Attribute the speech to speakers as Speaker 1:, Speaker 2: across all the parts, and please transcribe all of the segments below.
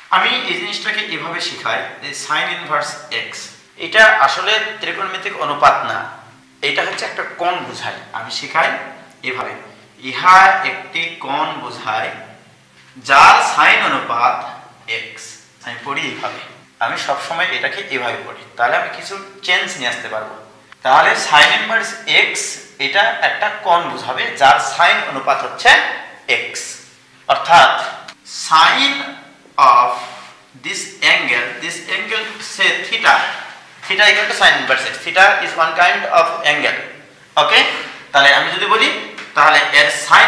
Speaker 1: আমি এই জিনিসটাকে এভাবে শেখাই যে সাইন ইনভার্স এক্স এটা আসলে ত্রিকোণমিতিক অনুপাত না, এটা হচ্ছে একটা কোণ বোঝায়। আমি শেখাই এভাবে, ইহা একটি কোণ বোঝায় যার সাইন অনুপাত এক্স। আমি পড়ি এইভাবে, আমি সবসময় এটাকে এভাবে পড়ি, তাহলে আমি কিছু চেঞ্জ নিয়ে আসতে পারবো। তাহলে সাইন ইনভার্স এক্স এটা একটা কোণ বোঝাবে যার সাইন অনুপাত হচ্ছে এক্স, অর্থাৎ sine of this angle say theta equal to sin inverse x. Theta is one kind of angle, okay? তাহলে আমি যদি বলি তাহলে এর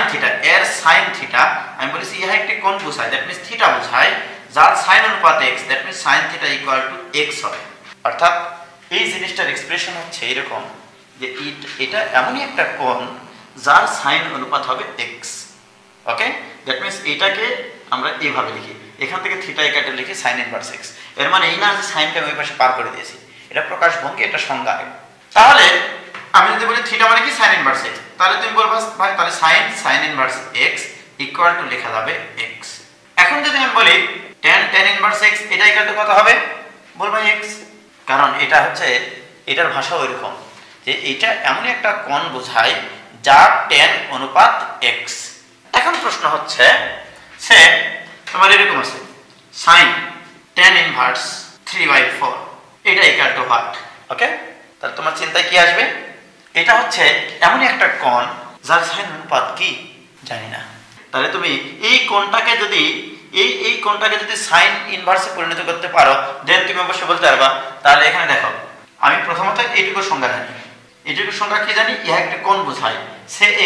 Speaker 1: sin theta আমি বলেছি ইহা একটি কোণ বোঝায়, দ্যাট মিন্স থিটা বোঝায় যার sin অনুপাত x, that means sin theta equal to x হবে। অর্থাৎ এই জিনিসটার এক্সপ্রেশন হচ্ছে এরকম যে এটা এমনই একটা কোণ যার sin অনুপাত হবে x, ওকে? দ্যাট মিন্স এটাকে আমরা এইভাবে লিখি, এখান থেকে থিটা ইকুয়াল লিখি sin ইনভার্স x। এর মানে এই না যে সাইনটা ওই পাশে পার করে দিয়েছি, এটা প্রকাশ ভঙ্গি, এটা সংজ্ঞা। তাহলে আমি যদি বলি থিটা মানে কি sin ইনভার্স x, তাহলে তুমি বলবা ভাই তাহলে sin inverse x equal to লেখা যাবে x। এখন যদি আমি বলি tan ইনভার্স x এটা ইকুয়াল টু কত হবে, বলবা x, কারণ এটা হচ্ছে এটার ভাষা ওইরকম যে এটা এমন একটা কোণ বোঝায় যার tan অনুপাত x। এখন প্রশ্ন হচ্ছে সে তোমার এরকম আছে sin tan ইনভার্স 3/4 এটা ইকুয়াল টু হোয়াট, ওকে? তাহলে তোমার চিন্তায় কি আসবে, এটা হচ্ছে এমনই একটা কোণ যার sin অনুপাত কি জানি না। তাহলে তুমি এই কোণটাকে যদি এই কোণটাকে যদি sin ইনভার্সে পরিণত করতে পারো দেন তুমি অবশ্যই বলতে পারবা। তাহলে এখানে দেখো আমি প্রথমত এইটুকু সংজ্ঞা জানি, এইটুকু সংজ্ঞা কি জানি, ইহা একটা কোণ বোঝায় সে এই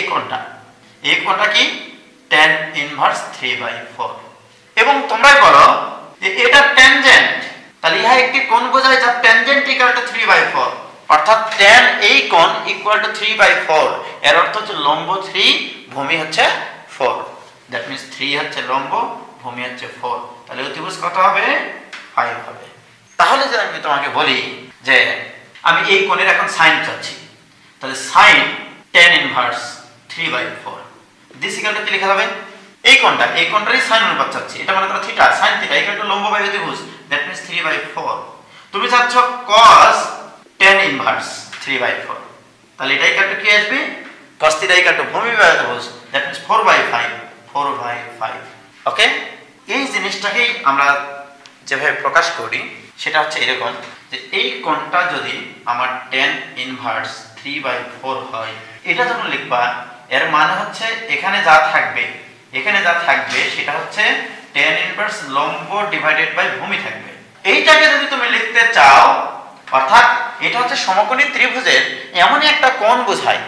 Speaker 1: কোণটা কি tan ইনভার্স 3/4। এবং তোমরাই বলো যে এটা ট্যানজেন্ট, তাহলে ইহা একটি কোণ বোঝায় যার ট্যানজেন্ট ইকুয়াল টু 3/4, অর্থাৎ tan এই কোণ ইকুয়াল টু 3/4। এর অর্থ হচ্ছে লম্ব 3 ভূমি হচ্ছে 4, দ্যাট মিন্স 3 হচ্ছে লম্ব, ভূমি হচ্ছে 4, তাহলে অতিভুজ কত হবে 5 হবে। তাহলে যদি আমি তোমাকে বলি যে আমি এই কোণের এখন সাইন চাচ্ছি, তাহলে sin tan inverse 3/4 this equal to কি লেখা যাবে, এই কোণটারই সাইন অনুপাত চাচ্ছি, এটা মনে করো theta, sin theta equal to লম্ব বাই অতিভুজ, দ্যাট মিন্স 3/4। তুমি চাচ্ছ cos tan ইনভার্স 3/4, তাহলে এটা ইকুয়াল টু কি আসবে, cos থিটা ইকুয়াল টু ভূমি বাই অতিভুজ, দ্যাট মিন্স 4/5, ওকে? এই জিনিসটাকেই আমরা যেভাবে প্রকাশ করি সেটা হচ্ছে এরকম যে এই কোণটা যদি আমার tan ইনভার্স 3/4 হয়, এটা যখন লিখবা এর মানে হচ্ছে এখানে যা থাকবে সেটা হচ্ছে tan ইনভার্স লম্ব ডিভাইডেড বাই ভূমি থাকবে। এইটাকে যদি তুমি লিখতে চাও, অর্থাৎ এটা হচ্ছে সমকোণী ত্রিভুজের এমনই একটা কোণ বোঝায়,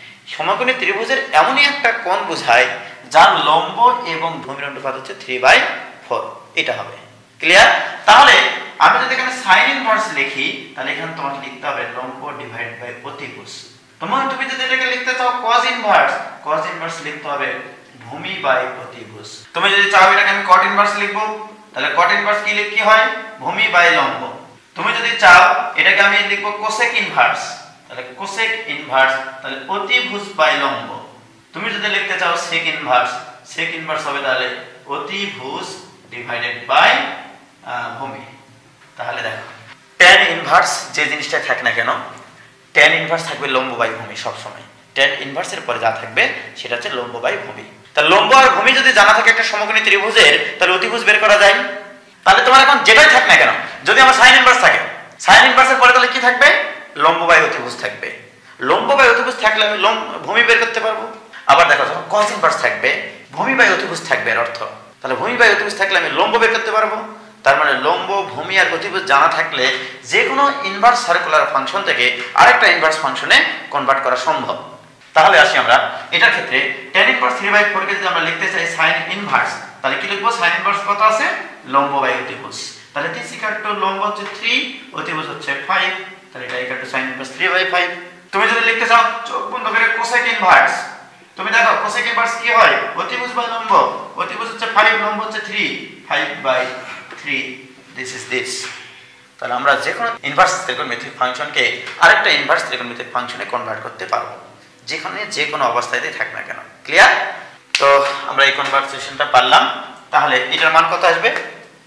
Speaker 1: যার লম্ব এবং ভূমির অনুপাত হচ্ছে 3/4, এটা হবে। ক্লিয়ার? তাহলে আমি যদি এখানে sin ইনভার্স লিখি তাহলে এখানে তোমাকে লিখতে হবে লম্ব ডিভাইড বাই অতিভুজ। তুমি যদি এটাকে লিখতে চাও cos ইনভার্স লিখতে হবে ভূমি বাই অতিভুজ। তুমি যদি চাও এটাকে আমি cot ইনভার্স লিখব, তাহলে cot ইনভার্স কি হয়, ভূমি বাই লম্ব। তুমি যদি চাও এটাকে আমি লিখব cosec ইনভার্স, তাহলে cosec ইনভার্স তাহলে অতিভুজ বাই লম্ব। তুমি যদি লিখতে চাও sec ইনভার্স হবে তাহলে অতিভুজ ডিভাইডেড বাই ভূমি। তাহলে দেখো tan ইনভার্স যে জিনিসটা থাকে না কেন, tan ইনভার্স থাকবে লম্ব বাই ভূমি সব সময়, tan ইনভার্সের পরে যা থাকবে সেটা হচ্ছে লম্ব বাই ভূমি। তাহলে লম্ব আর ভূমি যদি জানা থাকে একটা সমকোণী ত্রিভুজের, তাহলে অতিভুজ বের করা যায়। তাহলে তোমার এখন যেটাই থাক না কেন, যদি আমার sin ইনভার্স থাকে, sin ইনভার্সের পরে তাহলে কি থাকবে, লম্ব বাই অতিভুজ থাকবে। লম্ব বাই অতিভুজ থাকলে আমি ভূমি বের করতে পারবো। আবার দেখো যখন cos ইনভার্স থাকবে, ভূমি বাই অতিভুজ থাকবে এর অর্থ, তাহলে ভূমি বাই অতিভুজ থাকলে আমি লম্ব বের করতে পারবো। তার মানে লম্ব, ভূমি আর অতিভুজ জানা থাকলে যে কোনো ইনভার্স সার্কুলার ফাংশন থেকে আরেকটা ইনভার্স ফাংশনে কনভার্ট করা সম্ভব। তাহলে আসি আমরা এটার ক্ষেত্রে tan ইনভার্স 3/4 কে যদি আমরা লিখতে চাই sin ইনভার্স, তাহলে কি লিখবো, sin ইনভার্স কত আছে, লম্ব বাই অতিভুজ। তাহলে this equal to লম্ব হচ্ছে 3, অতিভুজ হচ্ছে 5, তাহলে এটা equal to sin ইনভার্স 3/5। তুমি যদি লিখতে চাও চোখ বন্ধ করে cosec ইনভার্স, তুমি দেখো cosec ইনভার্স কি হয়, অতিভুজ বাই লম্ব, অতিভুজ হচ্ছে 5, লম্ব হচ্ছে 3, 5/3, this is this। তাহলে আমরা যে কোনো ইনভার্স ত্রিকোণমিতিক ফাংশনকে আরেকটা ইনভার্স ত্রিকোণমিতিক ফাংশনে কনভার্ট করতে পারবো, যেখানে যে কোনো অবস্থাতেই থাক না কেন। ক্লিয়ার? তো আমরা এই কনভার্সেশনটা পারলাম। তাহলে এটার মান কত আসবে,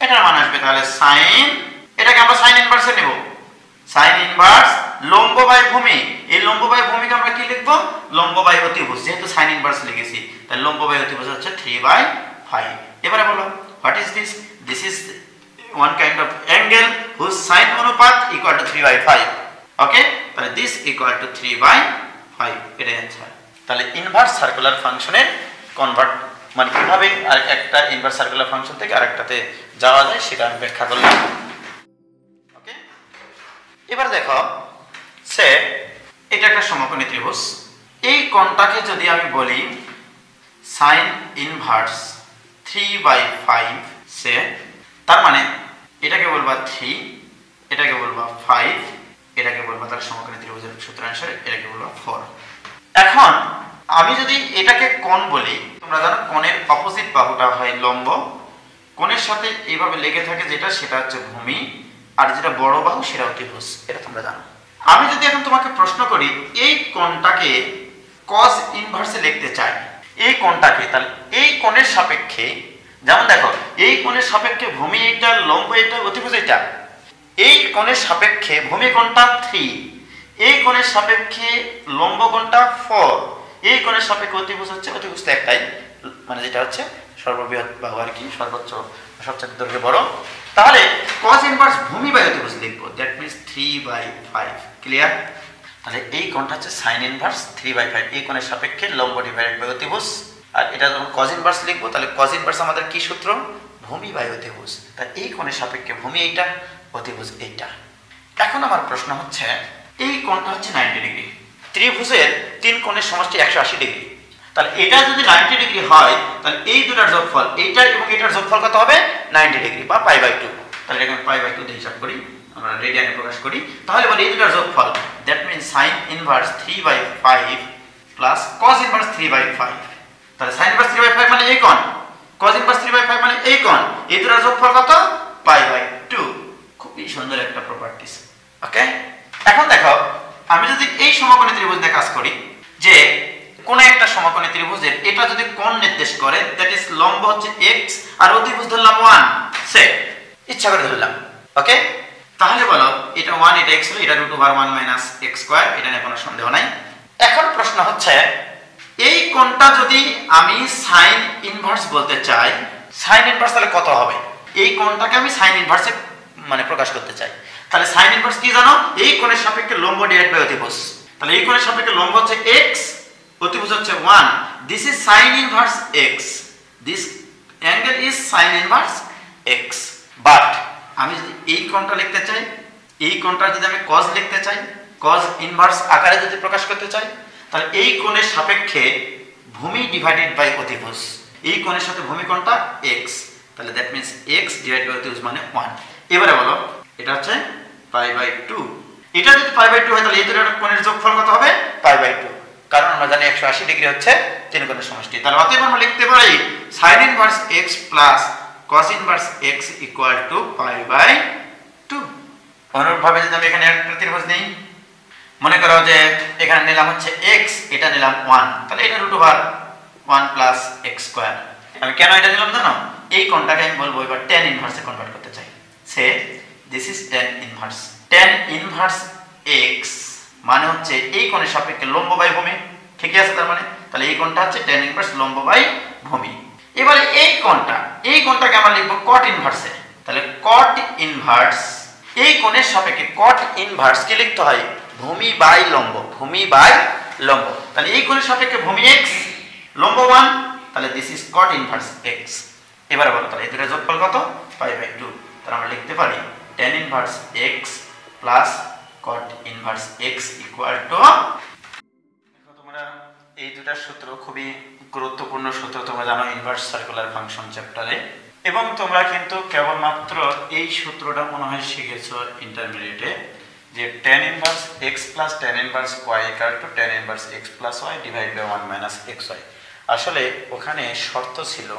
Speaker 1: এটার মান আসবে তাহলে সাইন, এটাকে আমরা সাইন ইনভার্সে নেব, সাইন ইনভার্স লম্ব বাই ভূমি। এই লম্ব বাই ভূমিকে আমরা কি লিখবো? লম্ব বাই অতিভুজ, যেহেতু সাইন ইনভার্স লিখেছি তাহলে লম্ব বাই অতিভুজ হচ্ছে 3/5। এবারে বলো what is this? This is one kind of angle whose sin অনুপাত equal to 3/5। ওকে, তাহলে this equal to 3/5, এটাই অ্যান্সার। তাহলে ইনভার্স সার্কুলার ফাংশনের কনভার্ট মানে কিভাবে আর একটা ইনভার্স সার্কুলার ফাংশন থেকে আরেকটাতে যাওয়া যায় সেটা আমি ব্যাখ্যা করলাম। ওকে, এবার দেখো সে এটা একটা সমকোণী ত্রিভুজ, এই কোণটাকে যদি আমি বলি sin ইনভার্স 3/5 সে, তার মানে এটাকে বলবা 3, এটাকে বলবা 5, এটাকে বলবা তার সমকোণী ত্রিভুজের সূত্রানুসারে এটাকে বলবা 4। এখন আমি যদি এটাকে কোণ বলি, তোমরা জানো কোণের অপোজিট বাহুটা হয় লম্ব, কোণের সাথে এইভাবে লেগে থাকে যেটা সেটা হচ্ছে ভূমি, আর যেটা বড় বাহু সেটা অতিভুজ, এটা তোমরা জানো। আমি যদি এখন তোমাকে প্রশ্ন করি এই কোণটাকে cos ইনভার্সে লিখতে চাই, এই কোণটাকে, তাহলে এই কোণের সাপেক্ষে, যেমন দেখো এই কোণের সাপেক্ষে ভূমি এটা, লম্ব এটা, অতিভুজ এটা, এই কোণের সাপেক্ষে ভূমি কোণটা 3, এই কোণের সাপেক্ষে লম্ব কোণটা 4, এই কোণের সাপেক্ষে অতিভুজ হচ্ছে, অতিভুজ তো একটাই মানে যেটা হচ্ছে সর্ববৃহৎ বাহু আর কি, সর্বোচ্চ সবচেয়ে দৈর্ঘ্য বড়, তাহলে cos ইনভার্স ভূমি বাই অতিভুজ লিখবো, দ্যাট মিন্স 3/5। ক্লিয়ার? তাহলে এই কোণটা হচ্ছে sin ইনভার্স 3/5, এই কোণের সাপেক্ষে লম্ব ডিভাইডেড বাই অতিভুজ, আর এটা যখন cos ইনভার্স লিখবো তাহলে cos ইনভার্স আমাদের কি সূত্র? ভূমি বাই অতিভুজ। তাই এই কোণের সাপেক্ষে ভূমি এইটা, অতিভুজ এইটা। এখন আমার প্রশ্ন হচ্ছে এই কোণটা হচ্ছে 90 ডিগ্রি, ত্রিভুজের তিন কোণের সমষ্টি 180 ডিগ্রি, তাহলে এটা যদি 90 ডিগ্রি হয় তাহলে এই দুটার যোগফল, এইটা এবং এটার যোগফল কত হবে? 90 ডিগ্রি বা π/2। তাহলে এখানে π/2 দিয়ে হিসাব করি, আমরা রেডিয়ানে প্রকাশ করি, তাহলে বলি এই দুটার যোগফল, that means sin inverse 3/5 plus cos inverse 3/5। তাহলে sin ইনভার্স 3/5 মানে এই কোণ, cos ইনভার্স 3/5 মানে এই কোণ, এই দুটার যোগফল কত? π/2। খুবই সুন্দর একটা প্রপার্টিজ। ওকে, এখন দেখো আমি যদি এই সমকোণী ত্রিভুজ দিয়ে কাজ করি, যে কোন একটা সমকোণী ত্রিভুজের এটা যদি কোণ নির্দেশ করে, দ্যাট ইজ লম্ব হচ্ছে x আর অতিভুজ ধরলাম 1, সে ইচ্ছা করে ধরলাম। ওকে, তাহলে বলো এটা 1, এটা x হলো, এটা √1 - x², এটা নিয়ে কোনো সন্দেহ নাই। এখন প্রশ্ন হচ্ছে এই কোণটা যদি আমি sin ইনভার্স বলতে চাই, sin ইনভার্স তাহলে কত হবে? এই কোণটাকে আমি sin ইনভার্সে মানে প্রকাশ করতে চাই, তাহলে sin ইনভার্স কি জানো? এই কোণের সাপেক্ষে লম্ব ডিভাইড বাই অতিভুজ, তাহলে এই কোণের সাপেক্ষে লম্ব হচ্ছে x, অতিভুজ হচ্ছে 1, this is sin inverse x, this angle is sin inverse x। But আমি যদি এই কোণটা লিখতে চাই, এই কোণটা যদি আমি cos লিখতে চাই, cos ইনভার্স আকারে যদি প্রকাশ করতে চাই, তাহলে এই কোণের সাপেক্ষে ভূমি ডিভাইডেড বাই অতিভুজ, এই কোণের সাথে ভূমি কোণটা x, তাহলে that means x divide by অতিভুজ মানে 1। এবারে বলো এটা হচ্ছে π/2, এটা যদি π/2 হয় তাহলে এই দুটো কোণের যোগফল কত হবে? π/2, কারণ আমরা জানি 180 ডিগ্রি হচ্ছে তিন কোণের সমষ্টি। তাহলে অতএব আমরা লিখতে পারি sin inverse x plus cos inverse x equal to π/2। অনুরূপভাবে যদি আমি এখানে একটা ত্রিভুজ নেই, মনে করো যে এখানে নিলাম হচ্ছে x, এটা নিলাম 1, তাহলে এটা √1 + x²। আমি কেন এটা নিলাম জানো? এই কোণটাকে আমি বলবো এবার tan ইনভার্সে কনভার্ট করতে চাই, say this is tan inverse. tan inverse x মানে হচ্ছে এই কোণের সাপেক্ষে লম্ব বাই ভূমি, ঠিকই আছে? তার মানে তাহলে এই কোণটা হচ্ছে tan ইনভার্স লম্ব বাই ভূমি। এবারে এই কোণটাকে আমরা লিখব cot ইনভার্সে, তাহলে cot ইনভার্স এই কোণের সাপেক্ষে cot ইনভার্স কি লিখতে হয়? ভূমি বাই লম্ব, ভূমি বাই লম্ব, তাহলে এই কোণের সাপেক্ষে ভূমি x, লম্ব 1, তাহলে this is cot inverse x। এবারে বলো তাহলে এই দুটোর যোগফল কত? π/2। তাহলে আমরা লিখতে পারি tan inverse x plus cot inverse x equal to, দেখো তোমরা এই দুটার সূত্র খুবই গুরুত্বপূর্ণ সূত্র, তোমরা জানো ইনভার্স সার্কুলার ফাংশন চ্যাপ্টারে, এবং তোমরা কিন্তু কেবলমাত্র এই সূত্রটা মনে হয় শিখেছো ইন্টারমিডিয়েটে, যে tan inverse x plus tan inverse y equal to tan inverse x plus y divide by 1 - xy। আসলে ওখানে শর্ত ছিল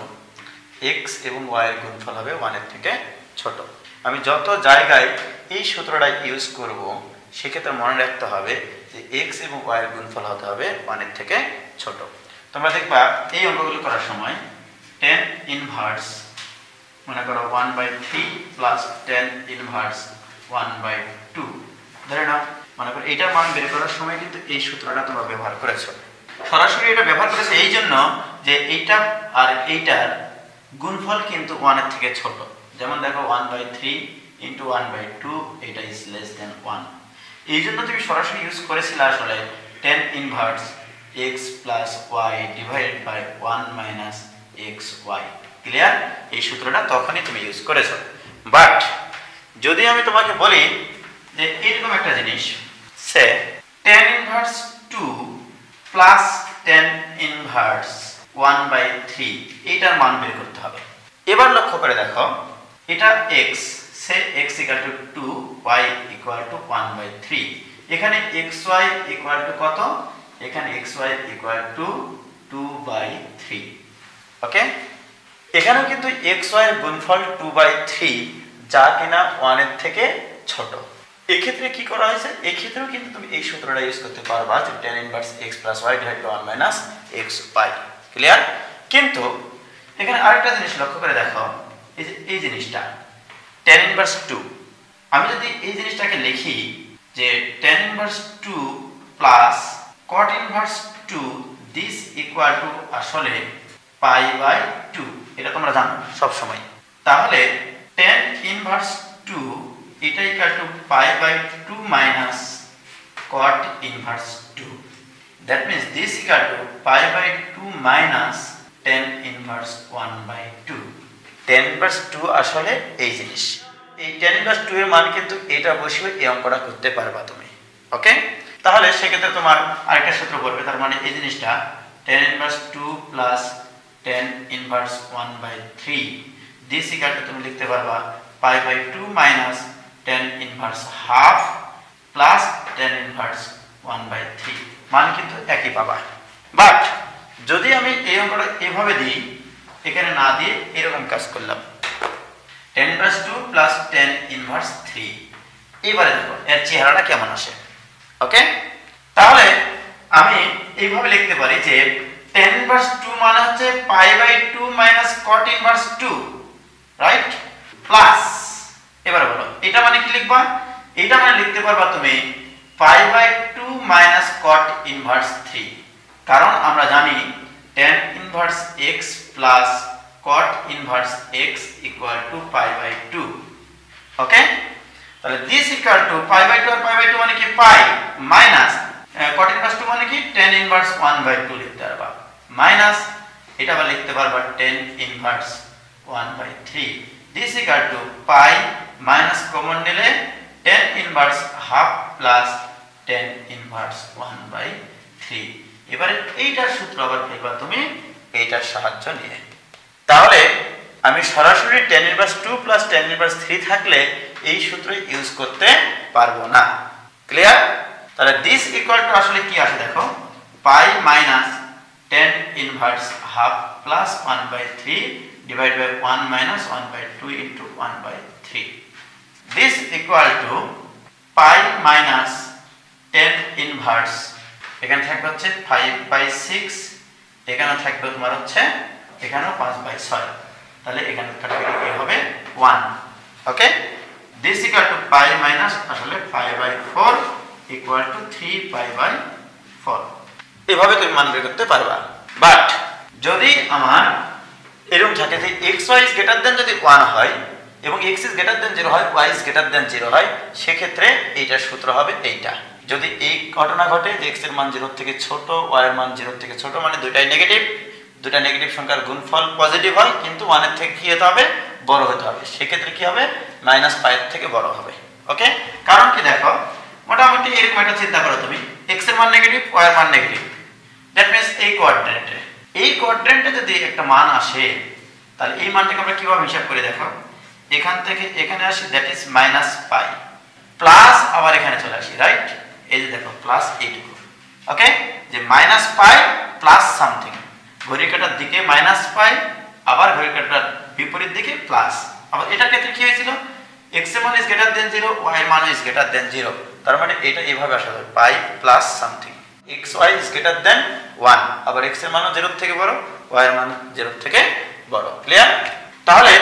Speaker 1: x এবং y এর গুণফল হবে 1 এর থেকে ছোট। আমি যত জায়গায় এই সূত্রটা ইউজ করব সেক্ষেত্রে মনে রাখতে হবে যে x এবং y এর গুণফল হতে হবে 1 এর থেকে ছোট। তোমরা দেখবা এই অঙ্কগুলো করার সময় tan ইনভার্স মনে করো 1/3 প্লাস tan ইনভার্স 1/2 ধরে নাও। মনে করো এটার মান বের করার সময় কিন্তু এই সূত্রটা তোমরা ব্যবহার করেছো। সরাসরি এটা ব্যবহার করেছো এই জন্য যে এইটা আর এইটার গুণফল কিন্তু 1 এর থেকে ছোট। যেমন দেখো 1/3 ইন্টু 1/2 এটা ইজ লেস দেন 1। এই জন্য তুমি সরাসরি ইউজ করেছিলে আসলে tan inverse x plus y divided by 1 minus xy। Clear? এই সূত্রটা তখনই তুমি ইউজ করেছো। বাট যদি আমি তোমাকে বলি যে এরকম একটা জিনিস, say tan inverse 2 plus tan inverse 1/3 এইটার মান বের করতে হবে। এবার লক্ষ্য করে দেখো এটা x, say x equal to 2, y equal to 1/3। এখানে xy ইকুয়াল টু কত? এখানে xy ইকুয়াল টু 2/3। ওকে, এখানেও কিন্তু xy এর গুণফল 2/3 যা কিনা 1 এর থেকে ছোট। এই ক্ষেত্রে কি করা হয়েছে? এই ক্ষেত্রেও কিন্তু তুমি এই সূত্রটা ইউজ করতে পারবা যে tan inverse x plus y divide by 1 minus xy। Clear? কিন্তু এখানে আরেকটা জিনিস লক্ষ্য করে দেখো, এই যে এই জিনিসটা tan ইনভার্স 2, আমি যদি এই জিনিসটাকে লিখি যে tan inverse 2 plus cot inverse 2 this equal to আসলে পাই বাই 2, এটা তোমরা জানো সব সময়। তাহলে tan ইনভার্স 2 এটা equal to pi by 2 minus cot inverse 2। That means this equal to pi by 2 minus tan inverse 1/2। tan inverse 2 আসলে এই জিনিস, এই tan ইনভার্স 2 এর মান কিন্তু এটা বসিয়ে এই অঙ্কটা করতে পারবা তুমি। ওকে, তাহলে সেক্ষেত্রে তোমার আরেকটা সূত্র পড়বে, তার মানে এই জিনিসটা tan inverse 2 plus tan inverse 1/3 this equal to তুমি লিখতে পারবা pi by 2 minus tan inverse half plus tan inverse 1/3, মান কিন্তু একই পাবা। বাট যদি আমি এই অঙ্কটা এভাবে দিই, এখানে না দিয়ে এরকম কাজ করলাম tan inverse 2 plus tan inverse 3, এবারে দেখো এর চেহারাটা কেমন আসে। ওকে, তাহলে আমি এইভাবে লিখতে পারি যে tan ইনভার্স 2 মানে হচ্ছে pi by 2 minus cot inverse 2, right? Plus এবারে বলো এটা মানে কি লিখবা? এটা মানে লিখতে পারবা তুমি pi by 2 minus cot inverse 3, কারণ আমরা জানি tan inverse x plus cot inverse x equal to pi by 2। Okay, তাহলে this equal to pi by 2 আর পাই বাই 2 মানে কি পাই মাইনাস cot ইনভার্স 2 মানে কি tan ইনভার্স 1/2 লিখতে পারবা, মাইনাস এটা আবার লিখতে পারবা tan inverse 1/3। This equal to pi minus common নিলে tan inverse half plus tan inverse 1/3। এবারে এইটার সূত্র আবার পেবা তুমি এইটার সাহায্য নিয়ে। তাহলে আমি সরাসরি tan inverse 2 plus tan inverse 3 থাকলে এই সূত্র ইউজ করতে পারবো না। ক্লিয়ার? তাহলে দিস ইকুয়াল টু আসলে কি আসে দেখো, pi minus tan inverse half plus 1/3 divide by 1 minus 1/2 into 1/3। This equal to pi minus tan inverse, এখানে থাকবে হচ্ছে 5/6, এখানে থাকবে তোমার হচ্ছে এখানেও 5/6, তাহলে এখানে কাটাকাটি হবে 1। Okay, this equal to pi minus আসলে 5/4 ইকুয়াল টু 3π/4। এভাবে তুমি মান বের করতে পারবা। বাট যদি আমার এরকম থাকে যে xy ইজ গ্রেটার দেন যদি 1 হয় এবং x ইজ গ্রেটার দেন 0 হয়, y ইজ গ্রেটার দেন 0 হয়, সেক্ষেত্রে এইটার সূত্র হবে এইটা। যদি এই ঘটনা ঘটে যে x এর মান 0 থেকে ছোট, y এর মান 0 থেকে ছোট, মানে দুটাই নেগেটিভ, দুটা নেগেটিভ সংখ্যার গুণফল পজিটিভ হয় কিন্তু 1 এর থেকে কি হতে হবে? বড় হতে হবে। সেক্ষেত্রে কি হবে? মাইনাস পাই এর থেকে বড় হবে। ওকে, কারণ কি দেখো মোটামুটি এরকম একটা চিন্তা করো তুমি, x এর মান নেগেটিভ, y এর মান নেগেটিভ, দ্যাট মিন্স এই কোয়াড্রেন্টে যদি একটা মান আসে তাহলে এই মানটাকে আমরা কিভাবে হিসাব করে দেখো, এখান থেকে এখানে আসি that is minus pi, plus আবার এখানে চলে আসি, রাইট? এই যে দেখো প্লাস এইটুকু। ওকে, যে মাইনাস পাই প্লাস সামথিং, ঘড়ির কাঁটার দিকে মাইনাস পাই, আবার ঘড়ির কাঁটার বিপরীত দিকে প্লাস। আবার এটার ক্ষেত্রে কি হয়েছিল? x এর মান ইজ গ্রেটার দেন 0, y এর মান ইজ গ্রেটার দেন 0, তার মানে এটা এইভাবে আসা যাবে pi plus something, xy is greater than 1, আবার x এর মানও 0 থেকে বড়, y এর মান 0 থেকে বড়। ক্লিয়ার? তাহলে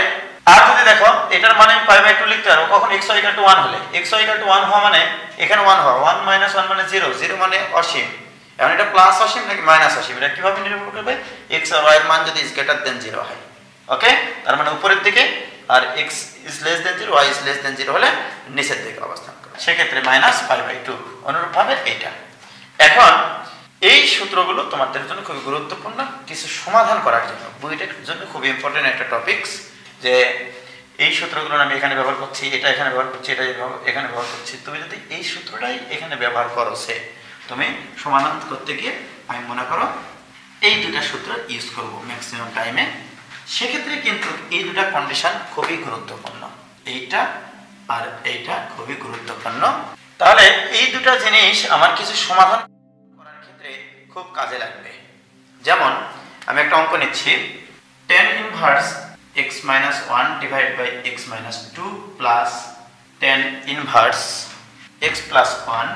Speaker 1: আর যদি দেখো এটার মানে আমি পাই বাই 2 লিখতে পারবো কখন xy = 1 হলে xy = 1 হওয়া মানে এখানে 1 হওয়া 1 - 1 মানে 0 0 মানে অসীম। এখন এটা প্লাস অসীম নাকি মাইনাস অসীম এটা কিভাবে নির্ভর করবে x আর y এর মান যদি is greater than 0 হয়। ওকে, তার মানে উপরের দিকে, আর x is less than 0 y is less than 0 হলে নিচের দিকে অবস্থান করবে, সেক্ষেত্রে -π/2। অনুরূপভাবে এটা। এখন এই সূত্রগুলো তোমাদের জন্য খুবই গুরুত্বপূর্ণ কিছু সমাধান করার জন্য, বইটার জন্য খুব ইম্পর্টেন্ট একটা টপিকস, যে এই সূত্রগুলো আমি এখানে ব্যবহার করছি, এটা এখানে ব্যবহার করছি, এটা এখানে ব্যবহার করছি। তুমি যদি এই সূত্রটাই এখানে ব্যবহার করো, তুমি সমাধান করতে গিয়ে আমি মনে করো এই দুটা সূত্র ইউজ করব ম্যাক্সিমাম টাইমে, সেক্ষেত্রে কিন্তু এই দুটা কন্ডিশন খুবই গুরুত্বপূর্ণ, এইটা আর এইটা খুবই গুরুত্বপূর্ণ। তাহলে এই দুটা জিনিস আমার কিছু সমাধান করার ক্ষেত্রে খুব কাজে লাগবে। যেমন আমি একটা অঙ্ক নিচ্ছি, tan inverse x - 1 divided by x - 2 plus tan inverse x plus 1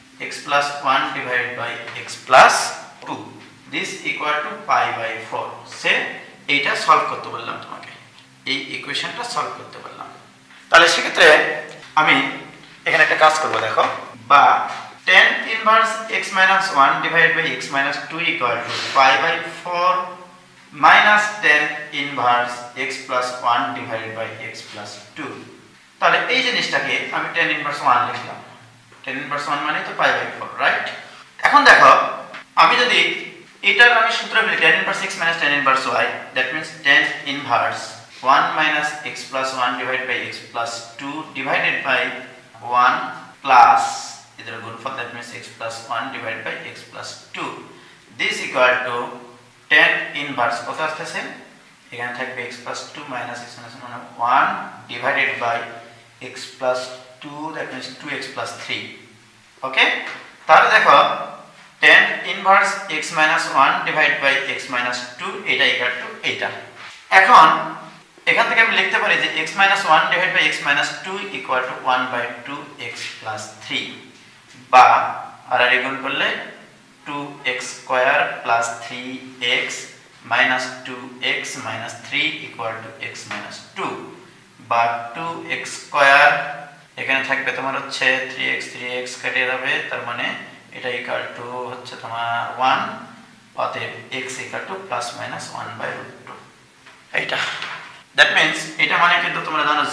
Speaker 1: divided by x plus 2 this equal to π/4। Say এইটা সলভ করতে বললাম তোমাকে, এই ইকুয়েশনটা সলভ করতে বললাম। তাহলে সেক্ষেত্রে আমি এখানে একটা কাজ করব, দেখো, বা tan inverse x - 1 divided by x - 2 equal to π/4 minus tan inverse x plus 1 divided by x plus 2। তাহলে এই জিনিসটাকে আমি tan inverse 1 লিখলাম, tan inverse 1 মানে তো π/4, রাইট? এখন দেখো আমি যদি এটার আমি সূত্র বলি tan inverse x minus tan inverse y, that means tan inverse 1 minus x plus 1 divided by x plus 2 divided by 1 plus এদের গুণফল, that means x plus 1 divided by x plus 2 this equal to tan inverse কত আসছে, এখানে থাকবে x plus 2 minus x minus 1 divided by x plus 2, that means 2x plus 3। ওকে, তাহলে দেখো tan inverse x minus 1 divided by x minus 2 এটা equal to এটা। এখন এখান থেকে আমি লিখতে পারি যে x minus 1 divided by x minus 2 equal to 1/2x plus 3, বা আর গুণ করলে 2x square plus 3x minus 2x minus 3 equal to x minus 2, বা 2x square এখানে থাকবে তোমার হচ্ছে 3x কেটে যাবে, তার মানে এটা ইকুয়াল টু হচ্ছে তোমার 1, অতএব x equal to plus minus 1/√2 এইটা। দ্যাট মিন্স এটা মানে কিন্তু তোমরা জানো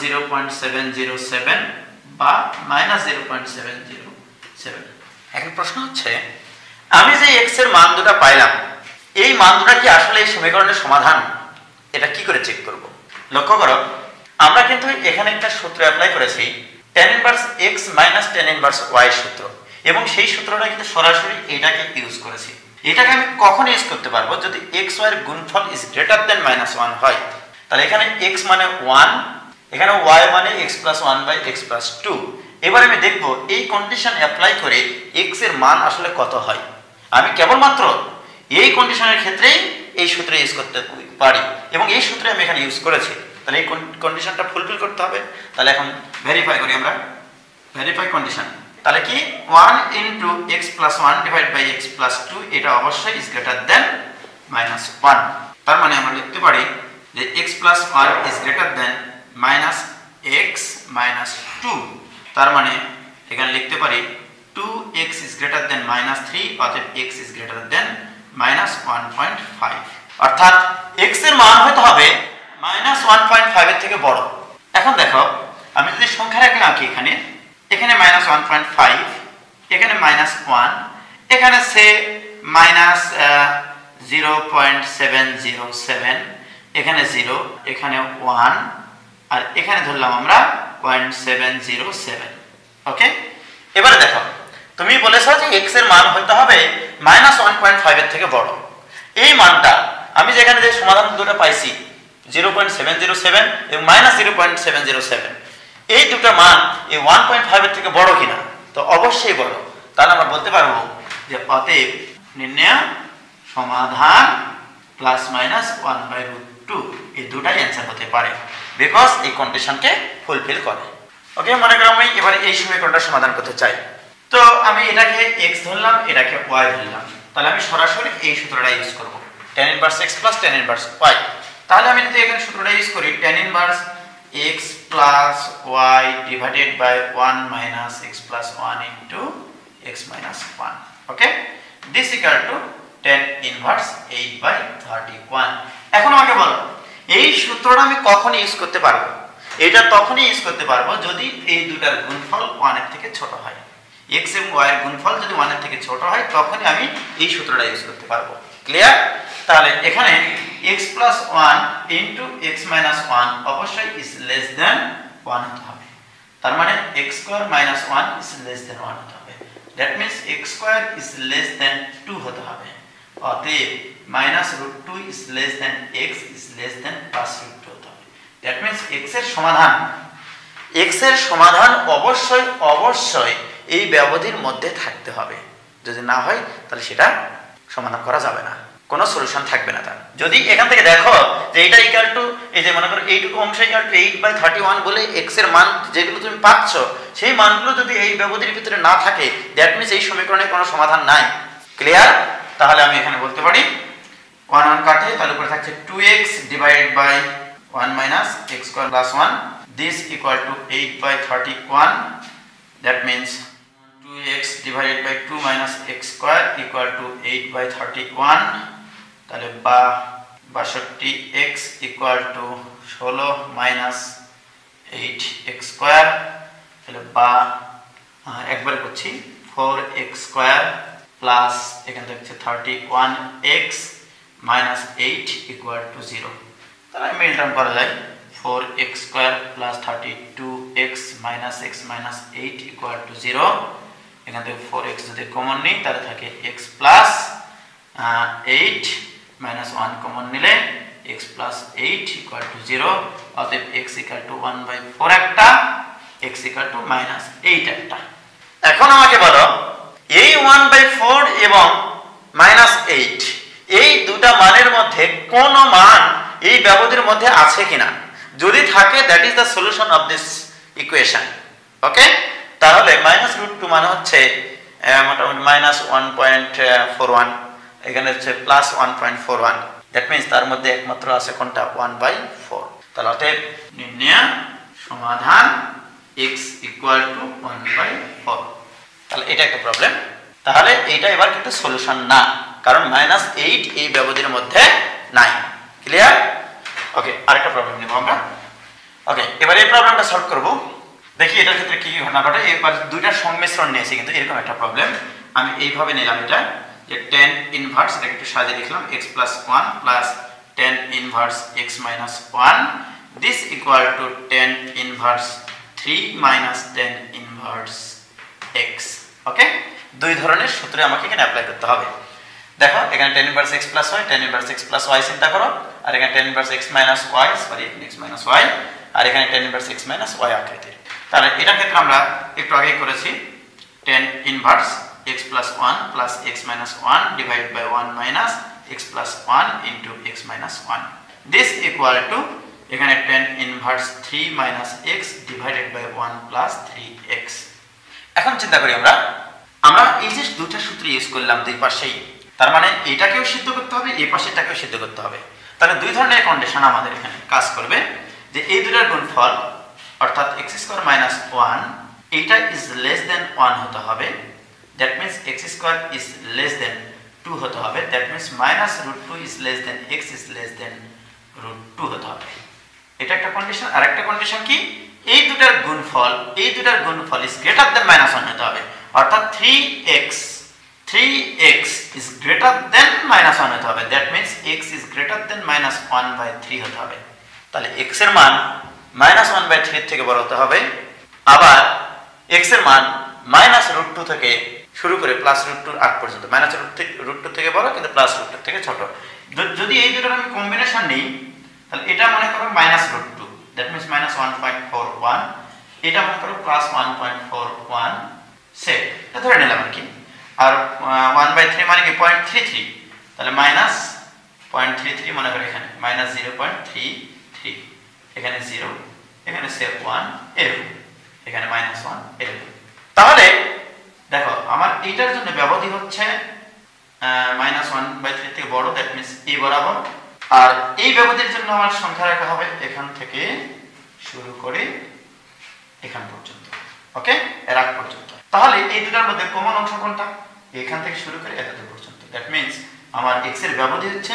Speaker 1: 0.707 বা -0.707। এখন প্রশ্ন হচ্ছে আমি যে x এর মান দুটো পাইলাম, এই মান দুটো কি আসলে এই সমীকরণের সমাধান, এটা কি করে চেক করব? লক্ষ্য করো আমরা কিন্তু এখানে একটা সূত্র অ্যাপ্লাই করেছি, tan inverse x minus tan inverse y সূত্র, এবং সেই সূত্রটা কিন্তু সরাসরি এটাকে ইউজ করেছি। এটাকে আমি কখন ইউজ করতে পারবো? যদি x y এর গুণফল ইজ গ্রেটার দ্যান -1 হয়, তাহলে এখানে x মানে 1, এখানে y মানে x plus 1 by x plus 2। এবার আমি দেখব এই কন্ডিশন অ্যাপ্লাই করে x এর মান আসলে কত হয়। আমি কেবলমাত্র এই কন্ডিশনের ক্ষেত্রেই এই সূত্র ইউজ করতে পারি, এবং এই সূত্রে আমি এখানে ইউজ করেছি। তাহলে এই কন্ডিশনটা ফুলফিল করতে হবে। তাহলে এখন ভেরিফাই করি আমরা, ভেরিফাই কন্ডিশন। তাহলে কি 1 into x plus 1 divided by x plus 2 এটা অবশ্যই is greater than -1। তার মানে আমরা লিখতে পারি যে x plus 1 is greater than minus x minus 2। তার মানে এখানে লিখতে পারি 2x is greater than -3, অতএব x is greater than -1.5। অর্থাৎ x এর মান হতে হবে -1.5 এর থেকে বড়। এখন দেখো আমি যদি সংখ্যা রেখে আঁকি, এখানে -1.5, এখানে -1, এখানে সে -0.707, এখানে 0, এখানে 1, আর এখানে ধরলাম আমরা 0.707। ওকে, এবারে দেখো তুমি বলেছো যে x এর মান হতে হবে -1.5 এর থেকে বড়। এই মানটা আমি যেখানে যে সমাধান দুটো পাইছি 0.707 এবং -0.707, এই দুটো মান এই 1.5 এর থেকে বড় কিনা, তো অবশ্যই বড়। তাহলে আমরা বলতে পারবো যে অতএব নির্ণয় সমাধান ±1/√2 এই দুটাই অ্যান্সার হতে পারে, বিকজ এই কন্ডিশনকে ফুলফিল করে। ওকে, মনে করো আমি এবারে এই সমীকরণটা সমাধান করতে চাই, তো আমি এটাকে x ধরলাম, এটাকে y ধরলাম। তাহলে আমি সরাসরি এই সূত্রটা ইউজ করব, tan inverse x plus tan inverse y। তাহলে আমি যদি এখানে সূত্রটা ইউজ করি tan inverse x plus y divided by 1 minus x plus 1 into x minus 1. Okay, this equal to tan inverse 8 by 31. এখন আমাকে বলো এই সূত্রটা আমি কখন ইউজ করতে পারবো? এটা তখনই ইউজ করতে পারবো যদি এই দুটার গুণফল 1 এর থেকে ছোট হয়। x এবং y এর গুণফল যদি 1 এর থেকে ছোট হয় তখনই আমি এই সূত্রটা ইউজ করতে পারবো। ক্লিয়ার? তাহলে এখানে x plus 1 into x minus 1 অবশ্যই is less than 1 হতে হবে। তার মানে x square minus 1 is less than 1 হতে হবে। That means x square is less than 2 হতে হবে। অতএব minus root 2 is less than x is less than plus root 2 হতে হবে। That means x এর সমাধান অবশ্যই এই ব্যবধির মধ্যে থাকতে হবে। যদি না হয় তাহলে সেটা সমাধান করা যাবে না, কোনো সলিউশন থাকবে না তার। যদি এখান থেকে দেখো যে এটা ইকুয়াল টু এই যে মনে করো এইটুকু অংশ ইকুয়াল টু 8/31 বলে x এর মান যেগুলো তুমি পাচ্ছ সেই মানগুলো যদি এই ব্যবধির ভিতরে না থাকে দ্যাট মিন্স এই সমীকরণে কোনো সমাধান নাই। ক্লিয়ার? তাহলে আমি এখানে বলতে পারি 1 1 কাটে তাহলে উপরে থাকছে 2x divided by 1 minus x square plus 1 this equal to 8/31. That means 2x divided by 2 minus x square equal to 8/31. তাহলে 62x equal to 16 minus 8x square তাহলে একবার করছি 4x square plus এখানে দেখছে 31x minus 8 equal to 0. তাহলে মিল term করা যায় 4x square plus 32x minus x minus 8 equal to 0. এখান থেকে 4x যদি কমন নিই তাহলে থাকে x plus 8 minus 1 কমন নিলে x plus 8 equal to 0. অতএব x equal to 1/4 একটা, x equal to minus 8 একটা। এখন আমাকে বলো এই 1/4 এবং minus 8 এই দুটা মানের মধ্যে কোন মান এই ব্যবধির মধ্যে আছে কিনা? যদি থাকে that is the solution of this equation. Okay, তাহলে মাইনাস রুট 2 মানে হচ্ছে মোটামুটি মাইনাস 1.41, এখানে হচ্ছে প্লাস 1.41। দ্যাট মিন্স তার মধ্যে একমাত্র আছে কোনটা 1/4। তাহলে অতএব নির্ণয় সমাধান x ইকুয়াল টু 1/4। তাহলে এটা একটা প্রবলেম। তাহলে এইটা এবার কিন্তু সলিউশন না, কারণ মাইনাস 8 এই ব্যবধির মধ্যে নাই। ক্লিয়ার? ওকে, আরেকটা প্রবলেম নেব আমরা। ওকে, এবার এই প্রবলেমটা সলভ করব। দেখি এটার ক্ষেত্রে কি কি ঘটনা ঘটে। এবার দুইটার সংমিশ্রণ নিয়েছি, কিন্তু এরকম একটা প্রবলেম আমি এইভাবে নিলাম এটা যে tan ইনভার্স, এটা একটু সাজিয়ে লিখলাম x plus 1 plus tan inverse x minus 1 this equal to tan inverse 3 minus tan inverse x. ওকে, দুই ধরনের সূত্র আমাকে এখানে অ্যাপ্লাই করতে হবে। দেখো এখানে tan inverse x plus y, tan inverse x plus y চিন্তা করো, আর এখানে tan inverse x minus y, sorry x minus y, আর এখানে tan inverse x minus y আকৃতির। তাহলে এটার ক্ষেত্রে আমরা একটু আগেই করেছি tan inverse x plus 1 plus x minus 1 divided by 1 minus x plus 1 into x minus 1 this equal to এখানে tan inverse 3 minus x divided by 1 plus 3x। এখন চিন্তা করি আমরা এই যে দুটো সূত্র ইউজ করলাম দুই পাশেই, তার মানে এটাকেও সিদ্ধ করতে হবে, এই পাশেরটাকেও সিদ্ধ করতে হবে। তাহলে দুই ধরনের কন্ডিশন আমাদের এখানে কাজ করবে যে এই দুটোর গুণফল অর্থাৎ x স্কয়ার minus 1 এইটা is less than 1 হতে হবে। That means x square is less than 2 হতে হবে। That means minus root 2 is less than x is less than root 2 হতে হবে। এটা একটা কন্ডিশন। আর একটা কন্ডিশন কি, এই দুটার গুণফল is greater than minus 1 হতে হবে, অর্থাৎ 3x is greater than minus 1 হতে হবে। That means x is greater than minus 1/3 হতে হবে। তাহলে x এর মান minus 1/3 থেকে বড় হতে হবে, আবার x এর মান minus root 2 থেকে শুরু করে প্লাস রুট 2 আগ পর্যন্ত, মাইনাস রুট 2 থেকে বড় কিন্তু প্লাস রুট 2 থেকে ছোট। যদি এই দুটোর আমি কম্বিনেশন নেই তাহলে এটা মনে করো minus root 2, that means minus 1.41, এটা মনে করো প্লাস 1.41 সেট, এটা ধরে নিলাম আর কি। আর 1/3 মানে কি 0.33, তাহলে মাইনাস 0.33 মনে করো এখানে মাইনাস 0.33, এখানে 0, এখানে সেভ 1 এরকম, এখানে মাইনাস 1 এরকম। তাহলে দেখো আমার এইটার জন্য ব্যবধি হচ্ছে মাইনাস 1/3 থেকে বড়, দ্যাট মিন্স এই বরাবর। আর এই ব্যবধির জন্য আমার সংখ্যা রাখা হবে এখান থেকে শুরু করে এখান পর্যন্ত, ওকে, এর আগ পর্যন্ত। তাহলে এই দুটার মধ্যে কমন অংশ কোনটা? এখান থেকে শুরু করে এতদূর পর্যন্ত। দ্যাট মিন্স আমার x এর ব্যবধি হচ্ছে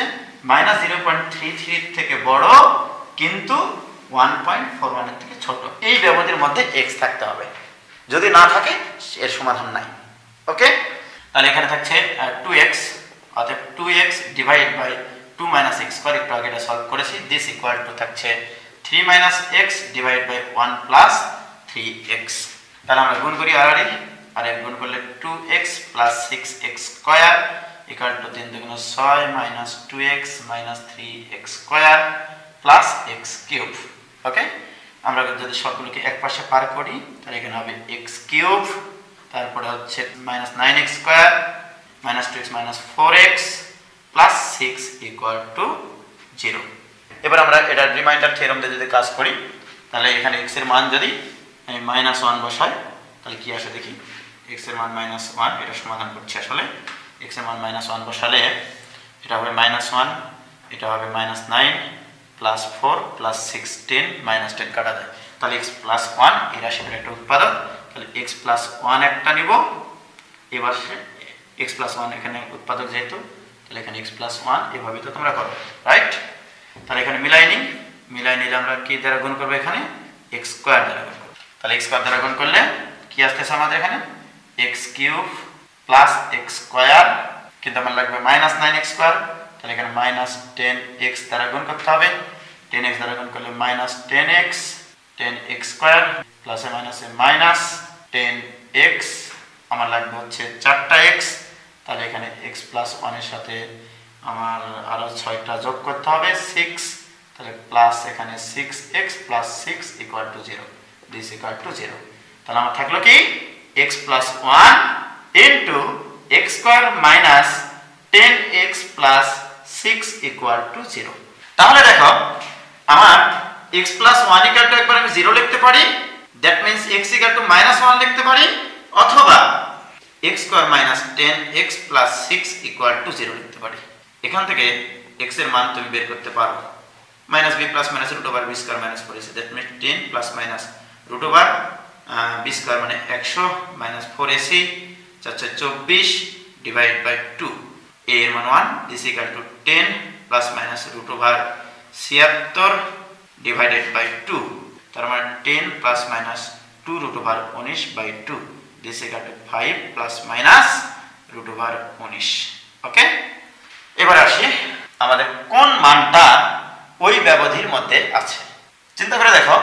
Speaker 1: -0.33 থেকে বড় কিন্তু 1.41 এর থেকে ছোট। এই ব্যবধির মধ্যে x থাকতে হবে, যদি না থাকে এর সমাধান নাই, ওকে। তাহলে এখানে থাকছে 2x, অতএব 2x divide by 2 - x square, একটু আগে এটা সলভ করেছি, দিস ইকুয়াল টু থাকছে 3 - x divide by 1 plus 3x। তাহলে আমরা গুণ করি আর গুণ করলে 2x plus 6x square equal to 3 × 6 minus 2x minus 3x square plus x cube, okay. আমরা যদি সবগুলোকে এক পাশে পার করি তাহলে এখানে হবে x কিউব, তারপরে হচ্ছে -9x square minus 2x minus 4x plus 6 equal to 0। এবার আমরা এটা রিমাইন্ডার থিওরেম দিয়ে যদি কাজ করি তাহলে এখানে x এর মান যদি আমি -1 বসাই তাহলে কি আসে দেখি। x এর মান -1, এটা সমাধান করছি আসলে। x এর মান -1 বসালে এটা হবে -1, এটা হবে -9 প্লাস 4 প্লাস 6 10 -10 কাটা যায়, তাহলে x প্লাস 1 এই রাশিটার একটা উৎপাদক, তাহলে x প্লাস 1 একটা নিব। এবার x প্লাস 1 এখানে উৎপাদক যেহেতু, তাহলে এখানে x প্লাস 1 এভাবে তো তোমরা করো, রাইট। তাহলে এখানে মিলাই নিলে আমরা কি দ্বারা গুণ করব? এখানে x স্কয়ার দ্বারা গুণ করব। তাহলে x স্কয়ার দ্বারা গুণ করলে কি আসতেছে আমাদের এখানে? x cube plus x square, কিন্তু আমার লাগবে -9x স্কয়ার, তাহলে এখানে -10x দ্বারা গুণ করতে হবে। 10x দ্বারা গুণ করলে -10x স্কয়ার প্লাসে মাইনাসে -10x, আমার লাগবে হচ্ছে 4টা x, তাহলে এখানে x প্লাস 1 এর সাথে আমার আরো 6টা যোগ করতে হবে 6, তাহলে প্লাস এখানে 6x plus 6 equal to 0, this equal to 0। তাহলে আমার থাকলো কি x প্লাস 1 into x square minus 10x plus 6 equal to 0। তাহলে দেখো আমার x প্লাস 1 ইকুয়াল টু একবার আমি 0 লিখতে পারি, that means x equal to -1 লিখতে পারি, অথবা x square minus 10x plus 6 equal to 0 লিখতে পারি। এখান থেকে x এর মান তুমি বের করতে পারো, -b plus minus √ b square minus 4ac, that means 10 plus minus √ b square মানে 100 minus 4ac 424 divide by 2, a এর মান 1, this equal to 10 plus minus √ 76 divided by 2, তার মানে 10 plus minus 2 √ 19 by 2, this equal to 5 plus minus √ 19, okay. এবার আসি আমাদের কোন মানটা ওই ব্যবধির মধ্যে আছে। চিন্তা করে দেখো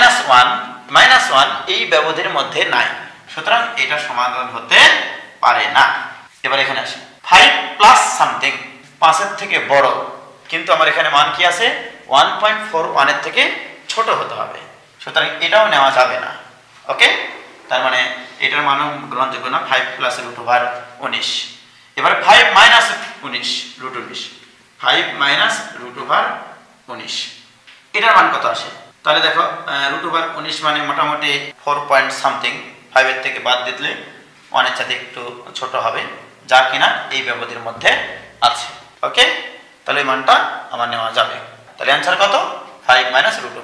Speaker 1: -1 এই ব্যবধির মধ্যে নাই, সুতরাং এটা সমাধান হতে পারে না। এবার এখানে আসি 5 প্লাস সামথিং, 5 এর থেকে বড়, কিন্তু আমার এখানে মান কি আছে? 1.41 এর থেকে ছোট হতে হবে, সুতরাং এটাও নেওয়া যাবে না, ওকে। তার মানে এটার মানও গ্রহণযোগ্য না, 5 প্লাস √ 19। এবার 5 মাইনাস 19 √ 19, 5 মাইনাস √ 19, এটার মান কত আসে? তাহলে দেখো √ 19 মানে মোটামুটি 4 পয়েন্ট সামথিং, 5 এর থেকে বাদ দিলে 1 এর সাথে একটু ছোট হবে, যা কিনা এই ব্যবধির মধ্যে আছে, ওকে। তাহলে এই মানটা আমার নেওয়া যাবে। তাহলে অ্যানসার কত? 5 মাইনাস √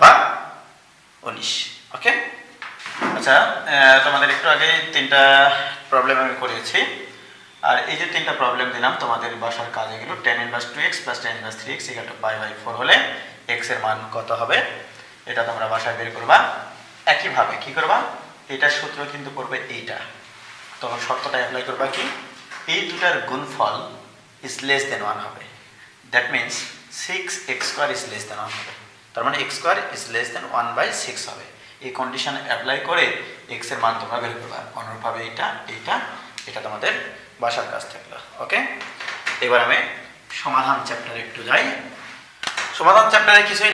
Speaker 1: 19, ওকে। আচ্ছা, তোমাদের একটু আগে 3টা প্রবলেম আমি করেছি, আর এই যে 3টা প্রবলেম দিলাম তোমাদের বাসার কাজ এগুলো। tan inverse 2x plus tan inverse 3x equal to π/4 হলে x এর মান কত হবে এটা তোমরা বাসায় বের করবা। একইভাবে কি করবা? এটার সূত্র কিন্তু পড়বে এইটা, তখন শর্তটা অ্যাপ্লাই করবা কি? এই দুটার গুণফল ইজ লেস দেন 1 হবে, that means 6x square is less than 1 হবে, তার মানে x square is less than 1/6 হবে। এই কন্ডিশন অ্যাপ্লাই করে x এর মান তোমরা বের করবা। অনুরূপভাবে এটা তোমাদের বাসার কাজ থাকলো, ওকে। এবার আমি সমাধান চ্যাপ্টারে একটু যাই। সমাধান চ্যাপ্টারে কিছু